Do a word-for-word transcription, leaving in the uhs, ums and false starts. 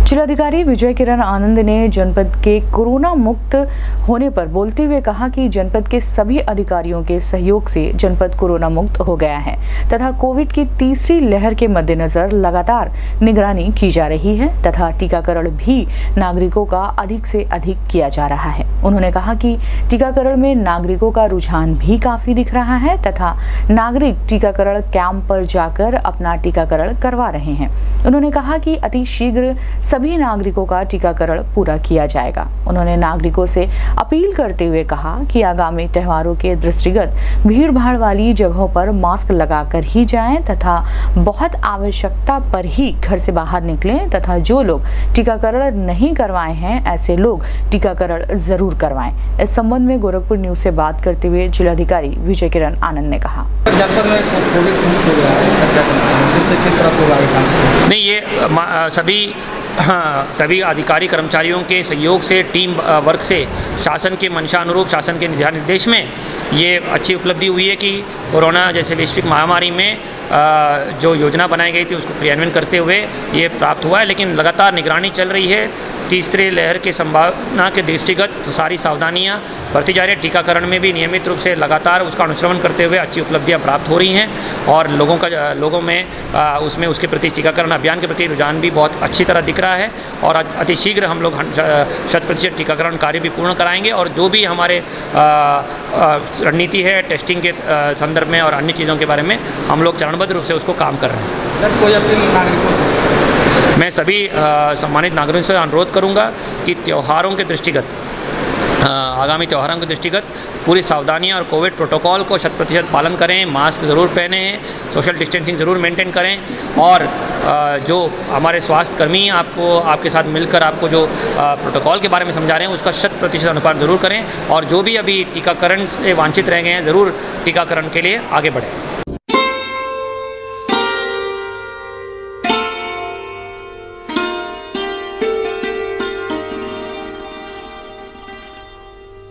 जिलाधिकारी विजय किरण आनंद ने जनपद के कोरोना मुक्त होने पर बोलते हुए कहा कि जनपद के सभी अधिकारियों के सहयोग से जनपद कोरोना मुक्त हो गया है तथा कोविड की तीसरी लहर के मद्देनजर लगातार निगरानी की जा रही है तथा टीकाकरण भी नागरिकों का अधिक से अधिक किया जा रहा है। उन्होंने कहा कि टीकाकरण में नागरिकों का रुझान भी काफी दिख रहा है तथा नागरिक टीकाकरण कैंप पर जाकर अपना टीकाकरण करवा रहे हैं। उन्होंने कहा कि अति शीघ्र सभी नागरिकों का टीकाकरण पूरा किया जाएगा। उन्होंने नागरिकों से अपील करते हुए कहा कि आगामी त्योहारों के दृष्टिगत भीड़ भाड़ वाली जगहों पर मास्क लगाकर ही जाएं तथा बहुत आवश्यकता पर ही घर से बाहर निकलें तथा जो लोग टीकाकरण नहीं करवाए हैं ऐसे लोग टीकाकरण जरूर करवाएं। इस संबंध में गोरखपुर न्यूज से बात करते हुए जिलाधिकारी विजय किरण आनंद ने कहा, नहीं ये सभी हाँ, सभी अधिकारी कर्मचारियों के सहयोग से टीम वर्क से शासन के मंशानुरूप शासन के दिशा निर्देश में ये अच्छी उपलब्धि हुई है कि कोरोना जैसे वैश्विक महामारी में जो योजना बनाई गई थी उसको क्रियान्वयन करते हुए ये प्राप्त हुआ है। लेकिन लगातार निगरानी चल रही है। तीसरे लहर की संभावना के दृष्टिगत सारी सावधानियां बरती जा रही है। टीकाकरण में भी नियमित रूप से लगातार उसका अनुश्रवण करते हुए अच्छी उपलब्धियां प्राप्त हो रही हैं और लोगों का लोगों में आ, उसमें उसके प्रति टीकाकरण अभियान के प्रति रुझान भी बहुत अच्छी तरह दिख रहा है और अति शीघ्र हम लोग शत प्रतिशत टीकाकरण कार्य भी पूर्ण कराएंगे और जो भी हमारे रणनीति है टेस्टिंग के संदर्भ में और अन्य चीज़ों के बारे में हम लोग चरणबद्ध रूप से उसको काम कर रहे हैं। सर, कोई अपील नागरिकों मैं सभी सम्मानित नागरिकों से अनुरोध करूंगा कि त्योहारों के दृष्टिगत आगामी त्योहारों के दृष्टिगत पूरी सावधानियां और कोविड प्रोटोकॉल को शत प्रतिशत पालन करें, मास्क ज़रूर पहने, सोशल डिस्टेंसिंग ज़रूर मेंटेन करें और जो हमारे स्वास्थ्य कर्मी आपको आपके साथ मिलकर आपको जो प्रोटोकॉल के बारे में समझा रहे हैं उसका शत प्रतिशत अनुपालन ज़रूर करें और जो भी अभी टीकाकरण से वांछित रह गए हैं ज़रूर टीकाकरण के लिए आगे बढ़ें।